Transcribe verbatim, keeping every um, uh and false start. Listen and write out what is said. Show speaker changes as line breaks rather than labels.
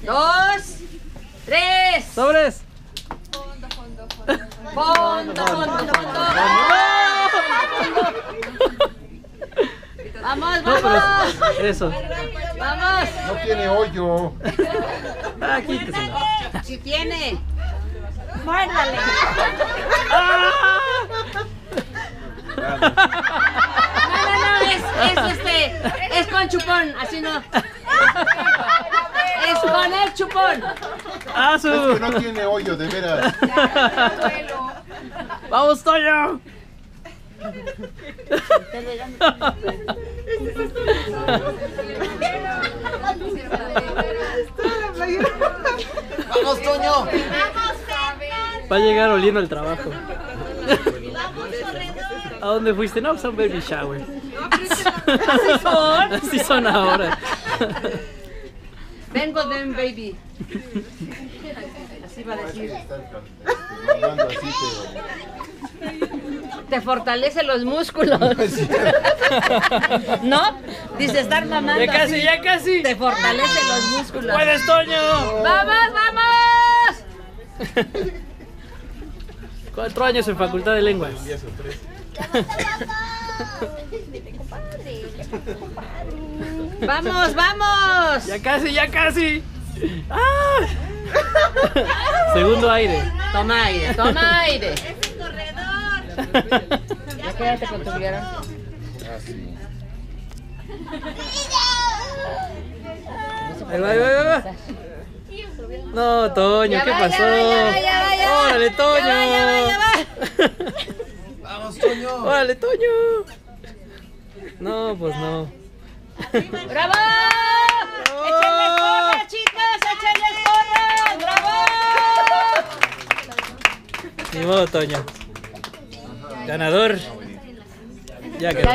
dos, tres.
¡Sobres!
Fondo, fondo, fondo. Fondo, fondo, fondo. Vamos,
No,
vamos.
pero eso.
Vamos.
No tiene hoyo.
Ah, quíteselo.
Si tiene. Muérdale. No, no, no, es, es este, es con chupón, así no. Es con el chupón.
¡Ah,
Es
su!
que no tiene hoyo, de veras.
¡Vamos, Toño!
¡Vamos, Toño!
Va a llegar oliendo el trabajo. ¿A dónde fuiste? No, son baby shower.
Así son.
Así son ahora.
Vengo de un baby. Así va a decir.
Hablando así,
Te fortalece los músculos. ¿No? Dice estar mamando.
Ya casi,
así,
ya casi.
te fortalece los músculos.
¡Puedes, Toño!
¡Vamos, vamos!
Cuatro años en facultad de lenguas.
¡Vamos, vamos!
Ya casi, ya casi. ¡Ah! Segundo aire.
Toma aire, toma aire.
¡Es el corredor!
Ya quédate con tu guiarón.
Ah, sí.
Ahí va, ahí va, ahí va. No, Toño,
Ya
¿qué
va,
pasó?
ya va, ya va, ya va, ya va.
¡Órale, Toño!
Ya va, ya va, ya va.
¡Vamos, Toño!
¡Órale, Toño! No, pues no.
¡Bravo! ¡Échenles porras, chicos! ¡Échenles porras! ¡Bravo!
Ni modo, Toño. Ganador. Ya quedó.